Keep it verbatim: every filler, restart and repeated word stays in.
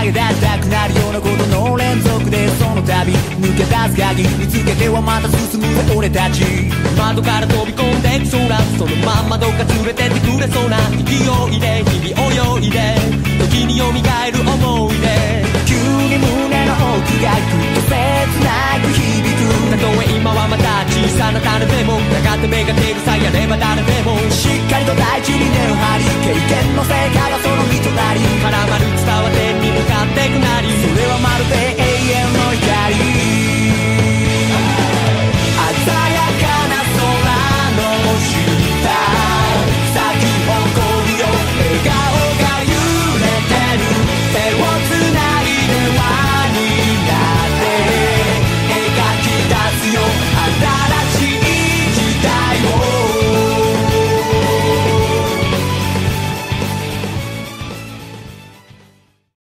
げ出したくなるようなことの連続で、その度抜け出す鍵見つけてはまた進むぜ俺たち。 窓から飛び込んできそうな、そのまんまどっか連れてってくれそうな勢いで日々泳いで、時に蘇る思い出。 急に胸の奥がぐっと切なく響く。 たとえ今はまた小さな種でも、やがて芽が出るさえあれば誰でもしっかりと大地に根を張り、経験の成果がその人なり絡まる伝わ